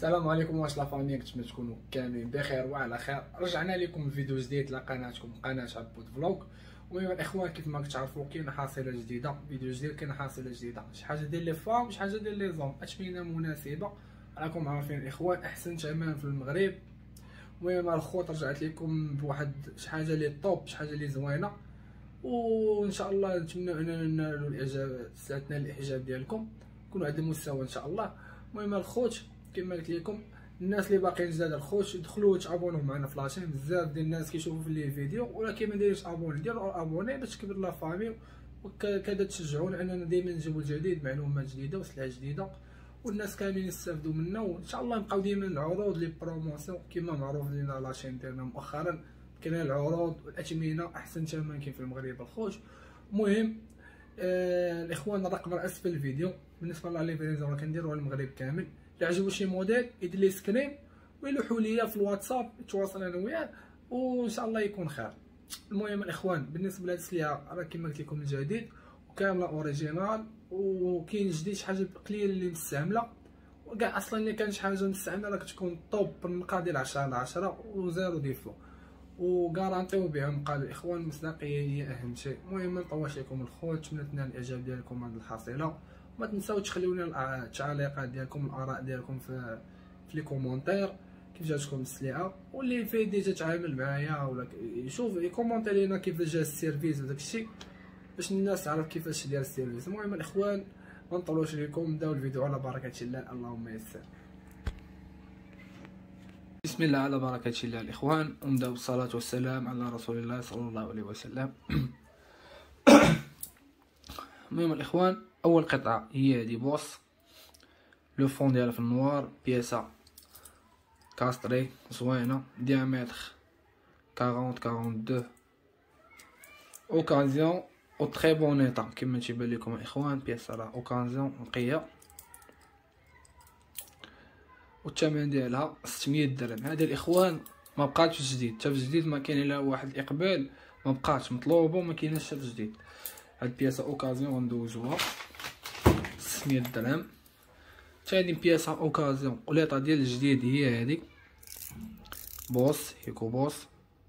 السلام عليكم واش لا فامي، كنتمنى تكونوا كاملين بخير وعلى خير. رجعنا لكم فيديو جديد لقناتكم قناه عبود فلوق. المهم الاخوان كيف ما كتعرفوا كاين حاصله جديده، فيديو جديد، كاين حاصله جديده، شي حاجه ديال لي فام، شي حاجه ديال لي زوم، اثمنه مناسبه. راكم عارفين الاخوان احسن ثمن في المغرب. المهم الخوت رجعت لكم بواحد شي حاجه لي طوب، شي حاجه لي زوينه، وان شاء الله نتمنى اننا ننالوا الاعجاب، ساعتنا الاعجاب ديالكم، نكونوا على المستوى ان شاء الله. المهم الخوت كما قلت لكم، الناس اللي باقيين جداد الخوت يدخلوا وتابونوا معنا في لاشين. بزاف ديال الناس كيشوفوا في لي الفيديو ولكن ما دايرش ابوني، ديروا ابوني باش تكبر لا فامي، وكذا تشجعونا اننا دائما نجيبوا الجديد، معلومات جديده وسلعه جديده، والناس كاملين يستافدوا منا. وان شاء الله نبقاو ديما العروض لي بروموسيون كما معروف لينا لاشين ديالنا مؤخرا، كاين العروض والاثمنه احسن ثمن كاين في المغرب الخوت. المهم الاخوان الرقم راه اسفل الفيديو. بالنسبه لليفريزون كنديروها المغرب كامل. اللي عجبو شي موديل يدير لي سكرين ويلوحوا ليا في الواتساب، نتواصل انا وياه وان شاء الله يكون خير. المهم الاخوان بالنسبه لهاد السلعه راه كما قلت لكم الجديد وكامله اوريجينال، وكاين جديد شي حاجه قليله اللي مستعمله، وكاع اصلا اللي كان شي حاجه مستعمله راه كتكون طوب بالنقا ديال 10/10 وزيرو ديفو، وغارانطيو بها مقال الاخوان. المصداقيه هي اهم شيء. المهم ما نطولش لكم الخوت، نتمنى تنال الاعجاب ديالكم هذه الحصيله. ما تنساو تخليونا التعليقات ديالكم، الاراء ديالكم في لي كومونتير، كيف جاتكم السلعه، واللي فيه ديجا تعامل معايا ولا يشوف يكومونتي لينا كيف جا السيرفيس وداك الشيء باش الناس تعرف كيفاش داير السيرفيس. المهم الاخوان ما نطولوش لكم، نبداو الفيديو على بركه الله. اللهم يسر. بسم الله على بركة الله الإخوان، ونبداو بالصلاة والسلام على رسول الله صلى الله عليه وسلم. المهم الإخوان، أول قطعة هي هادي بوس، لو فون ديالها في النوار، بياسة كاستري زوينة، ديامتر 40-42، اوكازيون او تري بون ايطا كيما تيبان لكم الإخوان. بياسة راه اوكازيون نقية، والثمن ديالها 600 درهم. هذا الاخوان ما بقاتش في الجديد، حتى في الجديد ما كاين الا واحد الاقبال، ما بقاتش مطلوبه وما كايناش حتى في الجديد. هاد البياسه اوكازيون غندوزوها 600 درهم. حتى هادي بياسه اوكازيون وليطا ديال الجديد هي هادي بوس، هيكو بوس،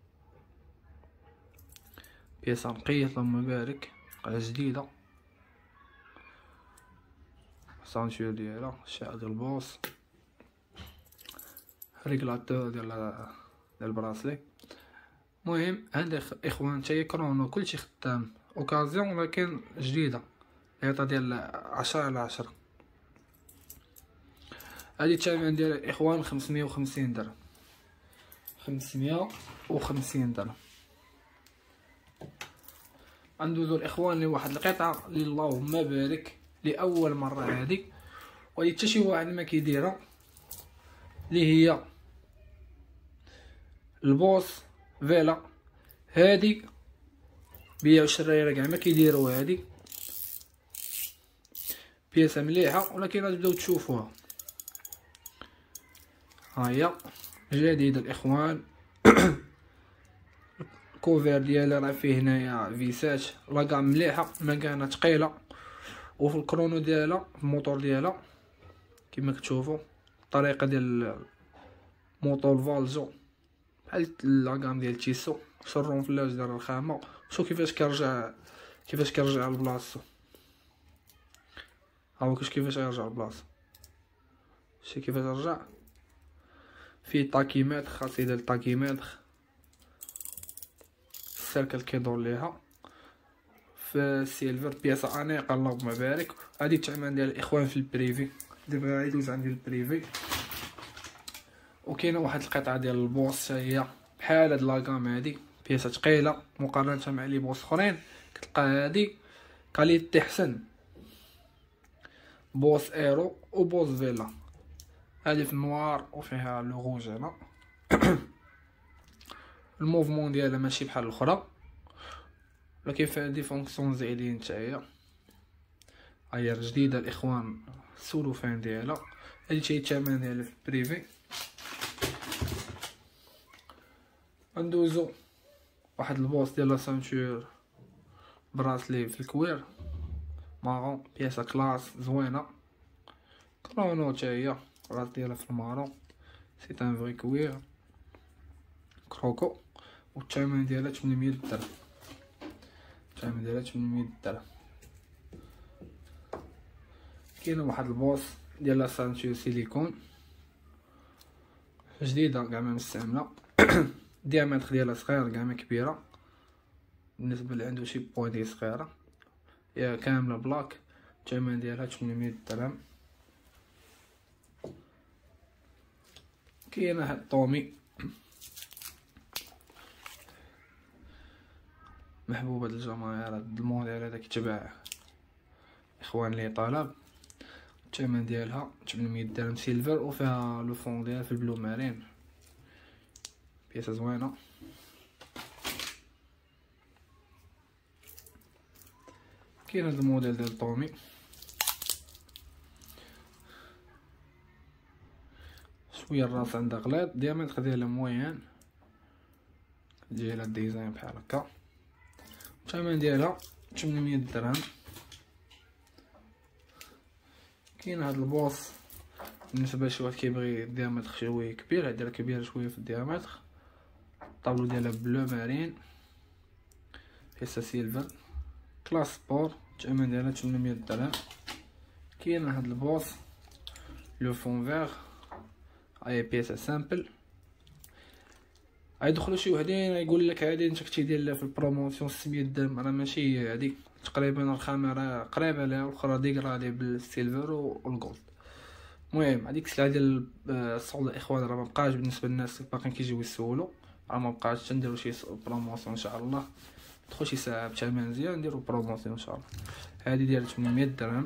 بياسه نقيه اللهم بارك، على جديده، سانتور ديالها، الشعر ديال البوس، ريغلاتور ديال البراسلي. المهم هاد اخوان تاهي كرونو كلشي خدام اوكازيون، ولكن جديده ليطا ديال 10/10. هادي الثمن ديال الاخوان 550 درهم، 550 درهم. غندوزو الاخوان لواحد القطعه اللي اللهم بارك لاول مره هادي، وهادي حتى شي واحد ما كيديرها، اللي هي البوس فيلا. هادي بيع وشريره كاع ما كيديروا، هادي بياسه مليحه ولكن غتبداو تشوفوها. ها هي جديده الاخوان. الكوفير ديالها راه فيه هنايا فيسات، لاكام مليحه، مكانه ثقيله، وفي الكرونو ديالها الموتور ديالها كما كتشوفوا، الطريقه ديال موتور فالجو بحال لاكام ديال تيسو، شرون فلاش ديال الخامه. شوف كيفاش كيرجع لبلاصتو، ها هو كيفاش يرجع لبلاصتو، شتي كيفاش رجع. فيه طاكيمتر، خاص يدير طاكيمتر، السيركل كيدور ليها في السيلفر، بياسه انيقه اللهم بارك. هادي الثمن ديال الاخوان في البريفي، دابا يدوز عندي البريفي. وكاينه واحد القطعه ديال البوس هي بحال هاد لاكام، هادي بياسه ثقيله مقارنه مع لي بوس اخرين، كتلقى هادي كاليتي حسن. بوس ايرو وبوس فيلا، هادي في النوار وفيها لو روج هنا. الموفمون ديالها ماشي بحال الاخرى، ولكن فيها دي فونكسيون زايدين تاهي. هي جديده الاخوان، السولوفان ديالها. هادي شي الثمن ديالها في البريفي. غندوزو واحد البوس ديال لا سانتور براسلي في الكوير مارون، بياسه كلاس زوينه، كرونو تا هي الراس ديالها في المارون، سي ان فري كوير كروكو، والثمن ديالها 800 درهم. الثمن ديالها 800 درهم. كاينه واحد البوص ديال لا سانتور سيليكون جديده كاع ما مستعمله. الديامتر ديالها صغير كاع ما كبيره، بالنسبه اللي عنده شي بوادي صغيره، هي كامله بلاك. الثمن ديالها 800 درهم. كاينه هاد طومي محبوبه للجماهير. هاد الموديل هذا كيتباع اخوان لي طلب. الثمن ديالها 800 درهم سيلفر، وفيها لو فون ديالها في البلو مارين، بياسه زوينه. كاين هاد الموديل ديال طومي شويه الراس عندها غليظ، الديامتر ديالها موين، ديالها ديزاين بحال هكا. الثمن ديالها 800 درهم. كاين هاد البوص بالنسبه لشي واحد كيبغي الديامتر شويه كبير، هادي راه كبيره شويه في الديامتر. الطابلو ديالها بلو مارين، بيسه سيلفر كلاس سبور. الثمن ديالها 800 درهم. كاين هاد البوص لو فون فيغ، هاي بيسه سامبل. غيدخلوا شي وحدين يقول لك هادي انت كنتي داير في البروموسيون 600 درهم، راه ماشي هي هادي، تقريبا الخامه قريبه لها، والاخرى ديغرادي بالسيلفر والجولد. المهم هذيك السلعه ديال الصعود الاخوان راه مبقاش بالنسبه للناس باقيين كيجيو يسولوا، راه مبقاش. تنديروا شي بروموسيون ان شاء الله، تدخل شي ساعه بثمن مزيان نديروا بروموسيون ان شاء الله. هذه ديال 800 درهم.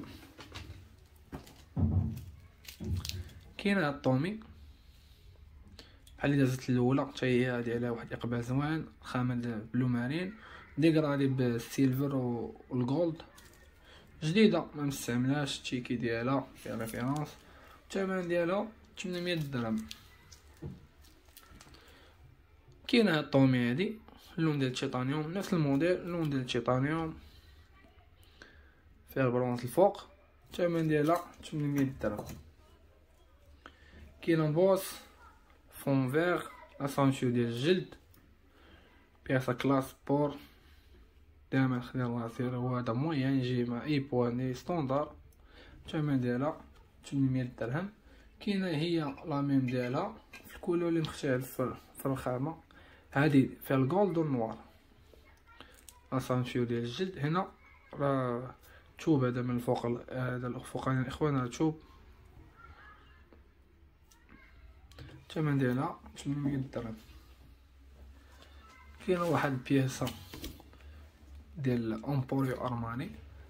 كاينه الطومي بحال اللي دازت الاولى، حتى هي هادي على واحد الاقبال زوين، خامه بلو مارين، ديغرادي بالسيلفر والجولد، جديده ما مستعملاش. التيكي ديالها في ريفيرونس. الثمن ديالها 800 درهم. كاينه هاد الطومي هادي اللون ديال التيتانيوم، نفس الموديل اللون ديال التيتانيوم، فيها البرونز الفوق. الثمن ديالها 800 درهم. كاينه بوص فون فيغ لاسانتور ديال الجلد، بياسه كلاس بور، ديامتر ديال الراسير هو هذا موين، يجي مع اي بواني ستوندار. الثمن ديالها 800 درهم. كاينه هي لا ميم ديالها في الكولور اللي مختلف في الخامه، هذه فيها الجولد والنوار. لاسانتور ديال الجلد هنا راه توب، هذا من الفوق، هذا الفوقاني الاخوان راه توب. الثمن ديالها 800 درهم. كاينه واحد البياسه ديال امبوريو ارماني،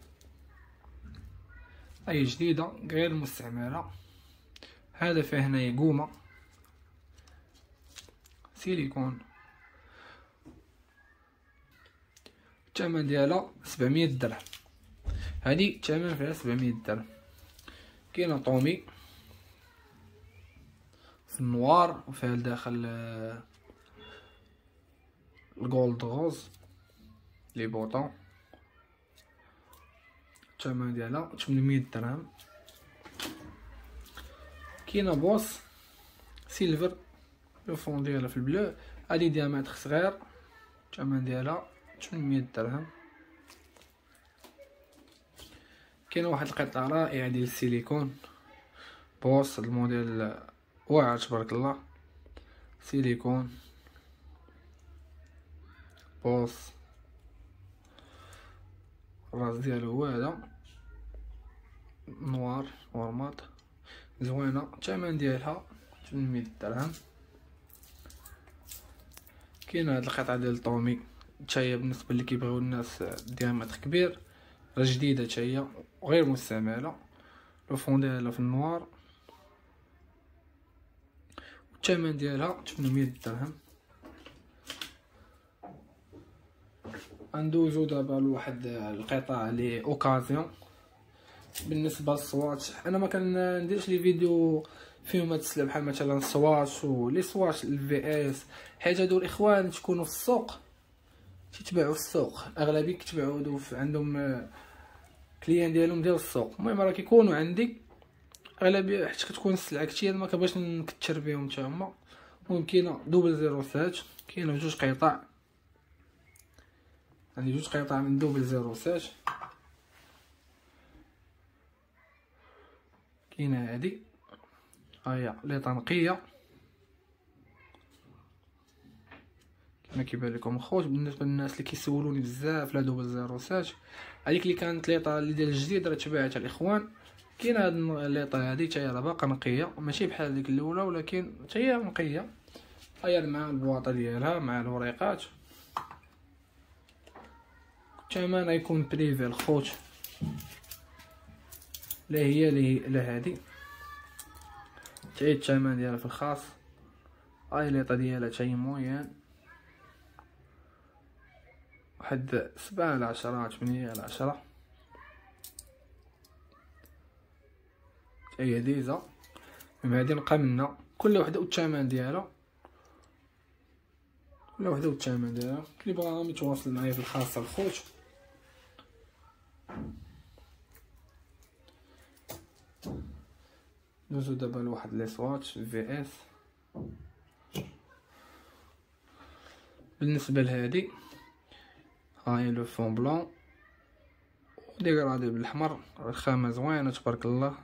اي جديده غير مستعمله. هذا فيه هنايا قومه سيليكون. الثمن ديالها 700 درهم. هذه الثمن فيها 700 درهم. كاينه طومي في النوار، وفيها الداخل الجولد غوز لي بوطون. الثمن ديالها 800 درهم. كاينه بوص سيلفر، لو فون ديالها في البلو، هادي ديامتر صغير. الثمن ديالها 800 درهم. كاينه واحد القطعه رائعه ديال السيليكون، بوص الموديل واعر تبارك الله، سيليكون بوص، الراس ديالو هو هذا نوار ورماط، زوينه. الثمن ديالها 800 درهم. كاينه هاد القطعه ديال طومي، حتى هي بالنسبه اللي كيبغيو الناس ديامتر كبير، راه جديده حتى هي وغير مستعمله. لو فون ديالها في النوار. الثمن ديالها 800 درهم. ندوزو دابا لواحد القطع لي اوكازيون. بالنسبه للصوات، انا ما كنديرش لي فيديو فيهم هاد السلعه بحال مثلا الصوات ولي صوات الفي اس، حيت هادو الاخوان تكونوا في السوق، تيتباعوا في السوق، اغلبيه كيتباعوا عندهم كليان ديالهم ديال السوق. المهم راه كيكونوا عندي اغلبيه حيت كتكون السلعه كتير ما كبغيش نكتر بهم حتى هما. المهم كاينه دوبل 07، كاينه بجوج قطع، عندي جوج قطع من دوبل 07. كاينه هادي هي ليطه نقيه كما كيبان لكم الخوت. بالنسبه للناس اللي كيسولوني بزاف لا دوبل 07، هذيك اللي كانت ليطه اللي ديال الجديد راه تباعت الاخوان. كاينه هاد الليطه هادي حتى هي راه باقا نقيه، ماشي بحال ديك الاولى ولكن حتى هي نقيه. هي مع البواطه ديالها مع الوريقات. الثمن غيكون بريفي الخوت، لا هي لا هادي حتى هي الثمن ديالها في الخاص. هاي الليطه ديالها حتى هي موين، واحد 7/10 8/10. هي ديزا من هادي نبقى منا كل وحده والثمن ديالها، كل وحده والثمن ديالها. اللي بغا يتواصل معايا في الخاصه الخوت. ندوزو دابا لواحد لي سواتش في اس. بالنسبه لهادي هاي لو فون بلون ديغرادي بالاحمر، الخامه زوينه تبارك الله.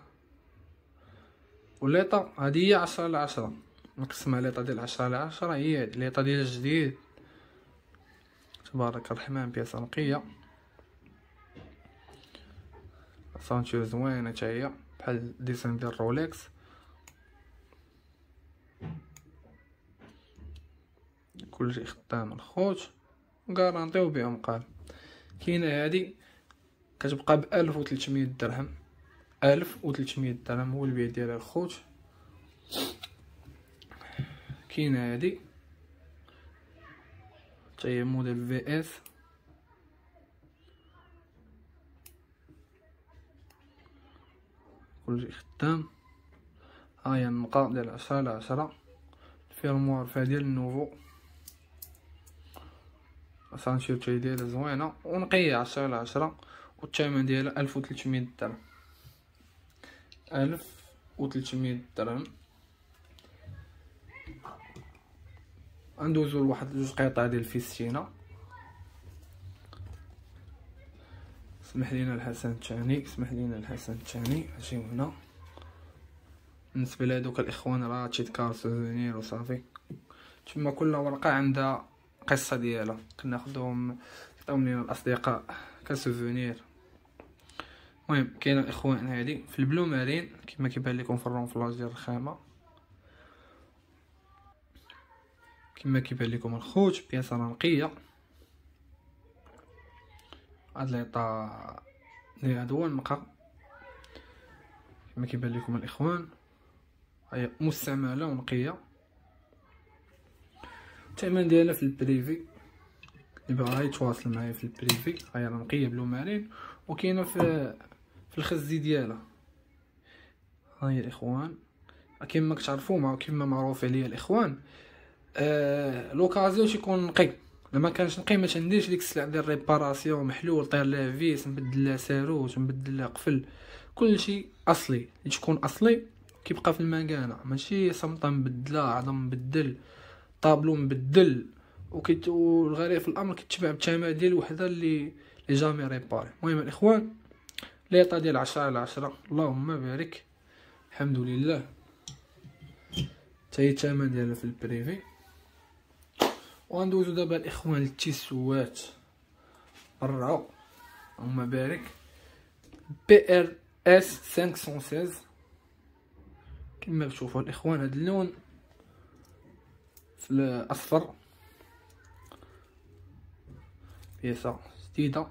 والليطه هادي هي 10/10، نقسمها ليطه ديال 10/10. هي ليطه ديال الجديد تبارك الرحمن، بياسه نقيه، سانتيو زوينه حتى هي بحال ديسان ديال رولكس. كلشي خدام الخوت وغارانطيو بهم قال. كاينه هادي كتبقى ب1300 درهم، 1300 درهم هو البيع ديالها الخوت. كاينه هادي حتى هي موديل في اس، كلشي خدام. هاهي النقاط ديال 10/10. الفيرموار فيها ديال النوفو، سانشيو تاي ديالها زوينه ونقيه 10/10. والثمن ديالها 1300 درهم، 1300 درهم. ندوزو لواحد جوج قطع ديال الفيستينا. سمح لينا الحسن الثاني، سمح لينا الحسن الثاني. اجيو هنا. بالنسبه لهادوك الاخوان راه تيتكار سوفونير وصافي، تما كل ورقه عندها قصه ديالها، كناخذهم عطاوهم لينا الاصدقاء كسوفونير. المهم كاينه الاخوان هادي في البلو مارين كما كيبان لكم في الرونفلاج ديال الخامه، كما كيبان لكم الخوت بياسه نقيه. هاد ليطا اللي هاد هو النقا كما كيبان لكم الاخوان، هي مستعمله ونقيه. الثمن ديالها في البريفي، اللي بغا يتواصل معايا في البريفي. هي نقيه بلو مارين وكاينه في الخزي ديالها. ها هي الاخوان كما كتعرفوا كما معروف عليا الاخوان. لوكازيو تيكون نقي، لما كانش نقي ما تنديرش ديك السلعه ديال ريباراسيون محلول طير لها فيس نبدل لها ساروت نبدل لها قفل. كلشي اصلي اللي تكون اصلي كيبقى في المكانه، ماشي صمطه مبدله عظم مبدل طابلو مبدل. والغريب في الامر كيتباع بالثمن ديال وحده اللي جامي ريباري. المهم الاخوان ليطه ديال 10/10 اللهم بارك الحمد لله. حتى هي الثمن ديالها في البريفي. وندوزو دابا الاخوان للتيسوات الرعو اللهم بارك، بي ار اس 516 كما تشوفوا الاخوان. هذا اللون في الاصفر بياسه جديده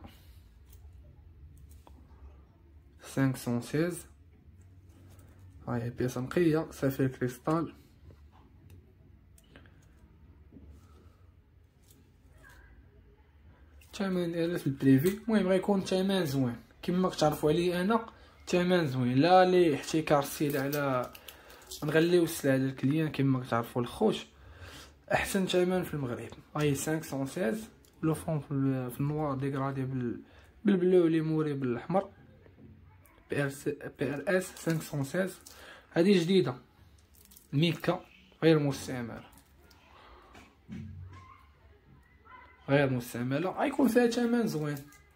516. هاي بياسه نقيه سافير كريستال. الثمن ديالها في البريفي. المهم غيكون ثمن زوين كما كتعرفوا عليه انا، ثمن زوين لا لي احتكار السيل على نغليو السلعه ديال الكليان. كما كتعرفوا الخوت احسن ثمن في المغرب. هاي 516 لو فون في النوار ديغرادي بالبلو لي موري بالاحمر PRS 516. هذه جديده ميكا، غير مستعمله غيكون فيها ثمن زوين،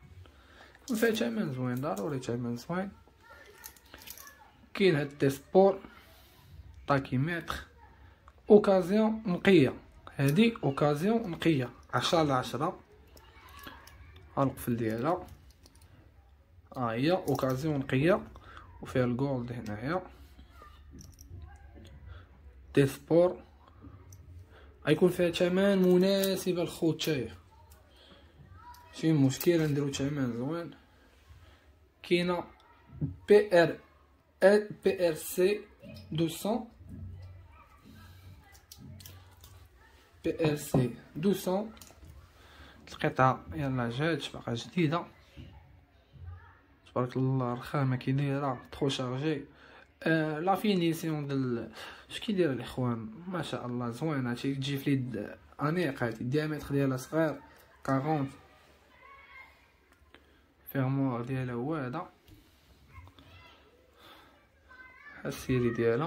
ضروري ثمن زوين. كاين هاد ديسبور طاكيمتر اوكازيون نقيه، هادي اوكازيون نقيه 10/10. القفل ديالها هي اوكازيون نقيه وفيها الجولد هنايا. ديسبور غيكون فيها ثمن مناسب الخوت، تاهي ماشي مشكل نديرو ثمن زوين. كاينه PRC 200 PRC 200. القطعه يلا جات باقا جديده تبارك الله. الرخامه كي دايره ترو شارجي. لا فينيسيون ديال اش كيدير الاخوان ما شاء الله زوينه. هادشي تجي في اليد انيقه، الديامتر ديالها صغير 40. فيرموار ديالها هو هذا، السيري ديالها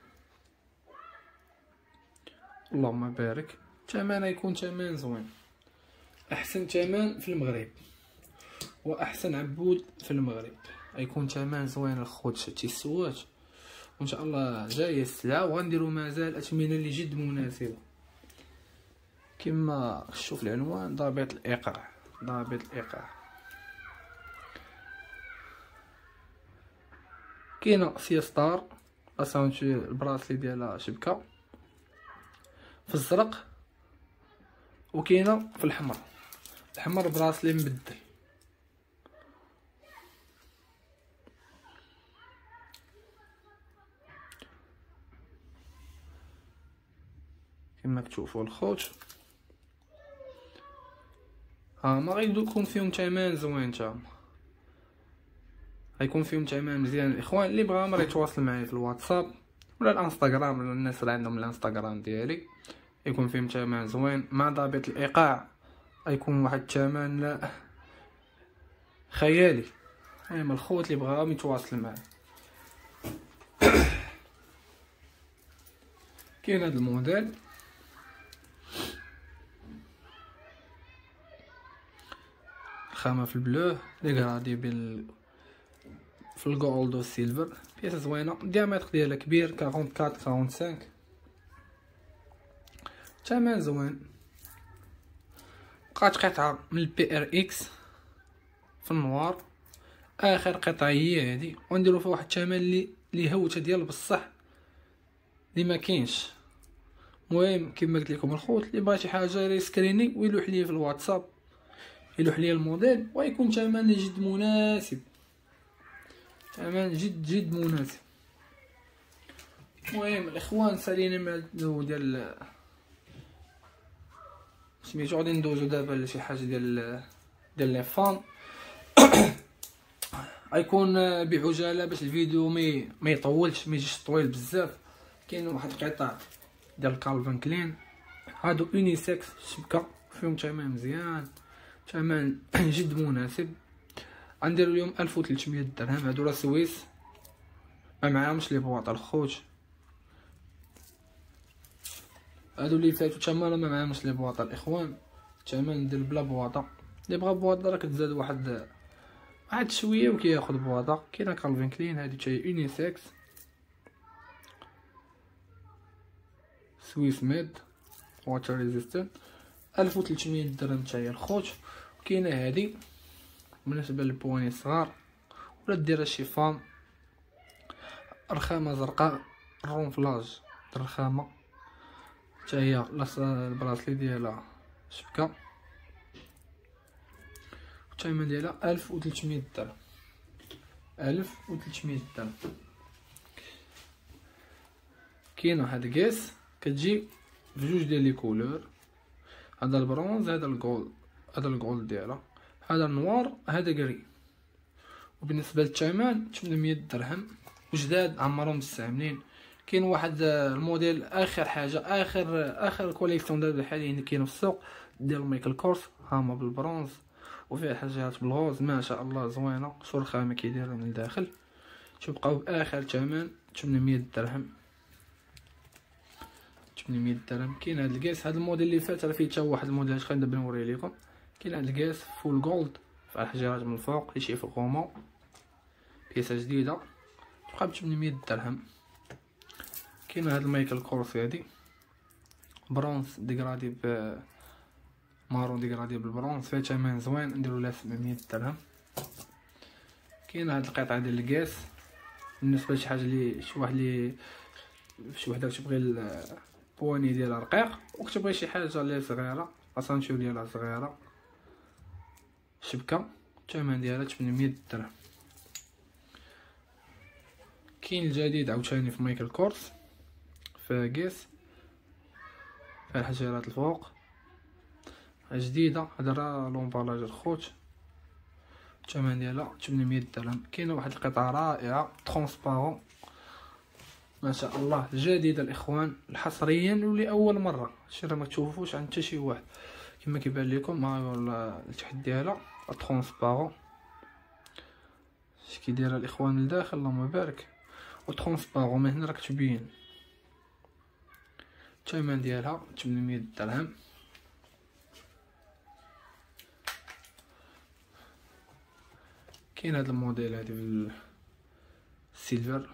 اللهم بارك. ثمنها يكون ثمن زوين، احسن ثمن في المغرب واحسن عبود في المغرب. غيكون ثمن زوين الخوت. شتي السوات وان شاء الله جايه السلعه، وغنديروا مازال اثمنه اللي جد مناسبه كما شوف العنوان ضابط الايقاع. كاينه سيستار اسانتي البراسلي ديالها شبكه في الزرق، وكاينه في الحمر براسلي مبدل. كما كتشوفوا الخوت ما غيكون فيهم ثمن زوين، غيكون فيهم ثمن مزيان. الاخوان اللي بغا مره يتواصل معايا في الواتساب ولا الانستغرام، ولا الناس اللي عندهم الانستغرام ديالي يكون فيهم ثمن زوين مع ضابط الايقاع. غيكون واحد الثمن خيالي. ايما الخوت اللي بغاهم يتواصل معايا. كاين هذا الموديل الخامه في البلو لي غرادي في الجولد والسيلفر. بياسه زوينه، الديامتر ديالها كبير 44-45. ثمن زوين. بقات قطعه من البي ار اكس في النوار، اخر قطعه هي هذه، ونديرو فيها واحد الثمن اللي هوته ديال بصح اللي ما كاينش. المهم كما قلت لكم الخوت اللي بغى شي حاجه ريسكريني ويلوح ليا في الواتساب، يلوح ليا الموديل ويكون ثمن جد مناسب، ثمن جد مناسب. المهم الاخوان سالينا مع ديال سميتو. غادي ندوزو دابا لشي حاجه ديال لي فان. غيكون بعجاله باش الفيديو ما يطولش، ما يجيش طويل بزاف. كاين واحد القطع ديال كالفين كلين، هادو يونيسكس شبكه فيهم ثمن مزيان، ثمن جد مناسب. غنديرو اليوم 1300 درهم. هادو راه سويس، ما معاهمش لي بواط الخوت. هادو اللي فاتو ثمن ما معاهمش لي بواط الاخوان. ثمن ديال بلا بواطه. اللي بغا بواطه راه كتزاد واحد شويه وكياخذ بواطه. كاينه كالفين كلين هادي تاهي يونيسكس سويس ميد واتر ريزيستنت 1300 درهم تاهي الخوت. كاينه هادي بالنسبه للبواني الصغار، ولا ديرها شيفون رخامه زرقاء الرونفلاج الرخامه تاهي البراسلي ديالها شبكه، الثمن ديالها 1300 درهم. 1300 درهم. كاينه هاد الكيس كتجي بجوج ديال لي كولور، هذا البرونز هذا الجولد ديالها، هذا النوار هذا كري. وبالنسبه للثمن 800 درهم وجداد عمرهم مستعملين. كاين واحد الموديل اخر حاجه اخر كوليكسيون دابا حاليا كاين في السوق ديال مايكل كورس، هاما بالبرونز وفيها حاجات بالغوز ما شاء الله زوينه. شوف الخامه كي دايره من الداخل تبقاو باخر ثمن 800 درهم. 800 درهم. كاين هاد الكاس، هاد الموديل اللي فات راه فيه حتى واحد الموديل اش غندبر نوريه لكم. كاين هاد الكاس فول جولد في الحجرات من الفوق اللي شي فغومون، بياسه جديده تبقى ب 800 درهم. كاين هاد المايكل كورس هادي برونز ديغرادي ب مارون ديغرادي بالبرونز، فيها ثمن زوين نديرو لها 700 درهم. كاين هاد القطعه ديال الكاس بالنسبه لشي حاجه اللي شي وحده كتبغي البواني ديالها رقيق وكتبغي شي حاجه اللي صغيره، اسانتور ديالها صغيره، شبكه الثمن ديالها 800 درهم. كاين الجديد عاوتاني في مايكل كورس في كيس فيها الحجرات الفوق جديده، هذا راه لومبالاج الخوت، الثمن ديالها 800 درهم. كاينه واحد القطعه رائعه ترونسبارون ما شاء الله جديده الاخوان، حصريا ولاول مره، شي راه ما تشوفوش عند حتى شي واحد كما كيبان لكم. ها هو التحت ديالها ترونسبارون، اش كيدير الاخوان لداخل اللهم بارك، وترونسبارون من هنا راك تبين. الثمن ديالها 800 درهم. كاين هذا الموديل هذا بالسيلفر،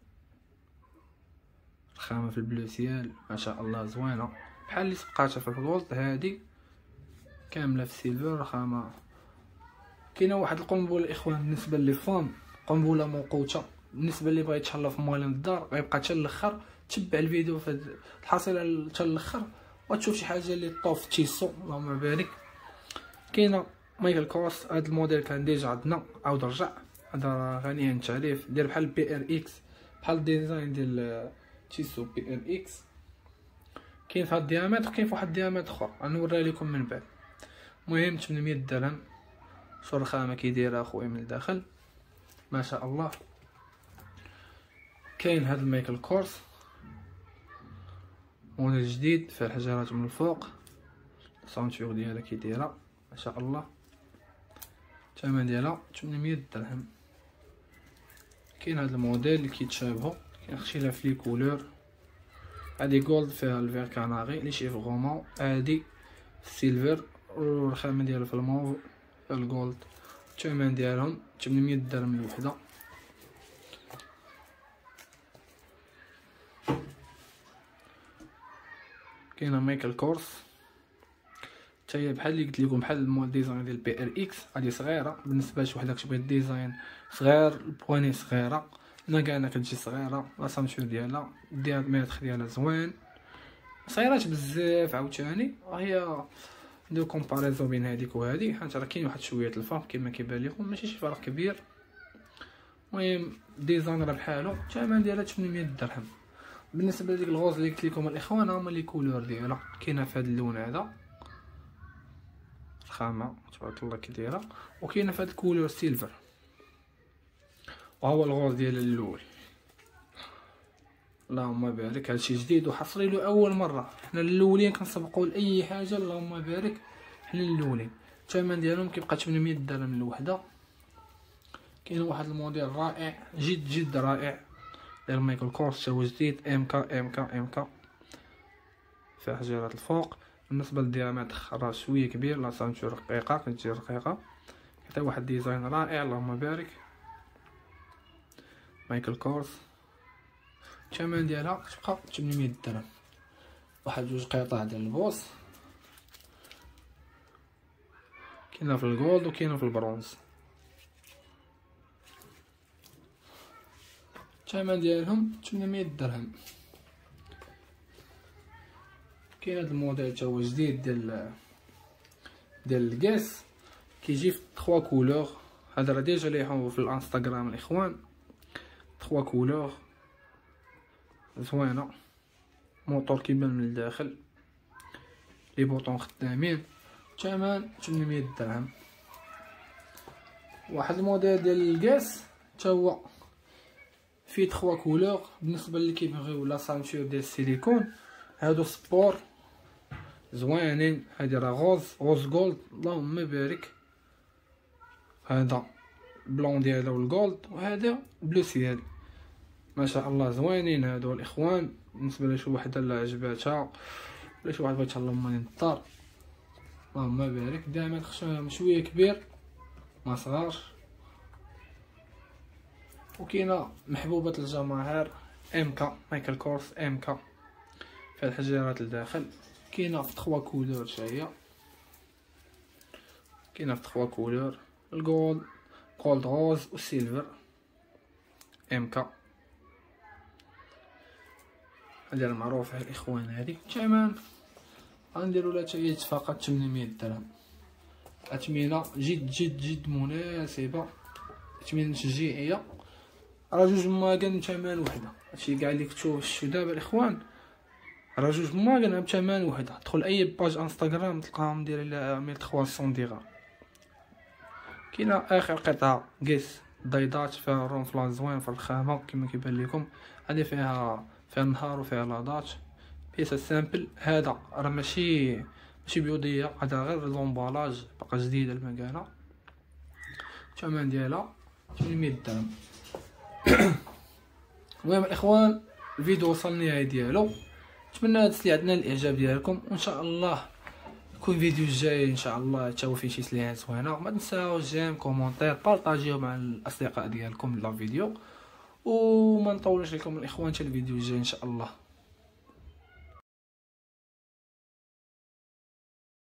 الخامه في البلو سيال ما شاء الله زوينه بحال اللي سبقاتها في الجولد، هذه كامله في السيلفر خامه. كاينه واحد القنبله الاخوان بالنسبه لي فام، قنبله موقوته بالنسبه اللي بغى يتهلا في موالين الدار غيبقى حتى الاخر، تبع الفيديو في الحصيله حتى الاخر وتشوف شي حاجه اللي طوف تيسو اللهم بارك. كاينه مايكل كورس، هذا الموديل كان ديجا عندنا عاود رجع، هذا غني عن التعريف، دير بحال بي ار اكس، بحال الديزاين ديال تيسو بي ار اكس. كاين في هاد الديامتر، كاين في واحد الديامتر اخر غنوريها لكم من بعد. المهم 800 درهم. شو الخامه كيدير اخويا من الداخل ما شاء الله. كاين هاد المايكل كورس موديل جديد فيه الحجرات من الفوق، السانتور ديالها كيديرها ما شاء الله، الثمن ديالها 800 درهم. كاين هاد الموديل اللي كيتشابهوا، كاين اختلاف في لي كولور، هادي جولد فيها الفير كاناري لي شي فغومون، هادي سيلفر والخامه ديالها في الموف في الجولد. الثمن ديالهم 800 درهم الوحده. كاينه مايكل كورس حتى هي بحال اللي قلت لكم، بحال الموديل ديزاين ديال بي ار اكس، هذه صغيره بالنسبه لشي وحده كتبغي الديزاين صغير، البواني صغيره، هنا كاع كتجي صغيره، لا سانتور ديالها ديال الميتر ديالها زوين، صغيرات بزاف عاوتاني. هي ندير كومباريزون بين هذيك وهذه، حيت راه كاين واحد شويه الفرق كما كيبان لكم، ماشي شي فرق كبير. المهم الديزاين راه بحالو، الثمن ديالها 800 درهم. بالنسبه لديك الغوز اللي قلت لكم الاخوان، هما لي كولور ديالها، كاينه في هذا اللون هذا الخامه تبارك الله كي دايره، وكاينه في هذا الكولور سيلفر، وهو الغوز ديال الاول اللهم بارك. هادشي جديد وحصري له اول مره، حنا الاولين كنسبقوا لاي حاجه اللهم بارك، حنا الاولين. الثمن ديالهم كيبقى 800 درهم الوحده. كاين واحد الموديل رائع جد جد رائع ديال مايكل كورس، هو جديد ام كا فيه حجرات الفوق. بالنسبه للديامتر راه شويه كبير، لا سانتور رقيقه كتجي رقيقه، حتى واحد ديزاين رائع اللهم بارك. مايكل كورس الثمن ديالها تبقى 800 درهم. واحد جوج قطع ديال البوص، كاينه في الجولد وكاينه في البرونز. الثمن ديالهم 800 درهم. كاين هذا الموديل حتى هو جديد ديال الكاس، كيجي في 3 كولور. هذا راه ديجا ليهم في الانستغرام الاخوان، 3 كولور زوينه، موتور كيبان من الداخل، لي بوطون خدامين. الثمن 800 درهم. واحد الموديل ديال الكاس حتى هو فيه 3 كولور، بالنسبه اللي كيبغيو لا سانتور ديال السيليكون، هادو سبور زوينين. هادي راه غوز جولد اللهم بارك، هذا البلون ديالو الجولد، وهذا بلو سيال. ما شاء الله زوينين هادو الاخوان. بالنسبه لشي وحده اللي عجباتها ولا شي واحد بغات اللهم للدار، اللهم بارك. دائما خصو شويه كبير ما صغارش. وكاينه محبوبه الجماهير MK مايكل كورس MK في الحجيرات الداخل. كاينه في 3 كولور، هي كاينه في 3 كولور، الجولد روز والسيلفر MK. هذه المعروفه الاخوان. هذه الثمن غنديرو لها حتى هي فقط 800 درهم. اثمنه جد مناسبه، اثمنه تشجيعيه. راه جوج ماكن بثمن وحده. هادشي كاع اللي كتشوف دابا الاخوان راه جوج ماكن بثمن وحده. دخل اي باج انستغرام تلقاهم دايرين لها 1300 درهم. كاينه اخر قطعه قيس ضيضات فيها رونفلا زوين في الخامه كما كيبان لكم. هذه فيها النهار وفيها لاضات بيسه سامبل. هذا راه ماشي بيضيه، هذا غير لومبالاج باقا جديده المكانه. الثمن ديالها 800 درهم. المهم الاخوان الفيديو وصل للنهايه ديالو. نتمنى هاد السلعه عندنا الاعجاب ديالكم، وان شاء الله يكون فيديو جاي ان شاء الله حتى هو فيه شي سلعه زوينه. ما تنساوش جيم كومونتير بارطاجيو مع الاصدقاء ديالكم لا فيديو، وما نطولش لكم الاخوان حتى الفيديو الجاي ان شاء الله.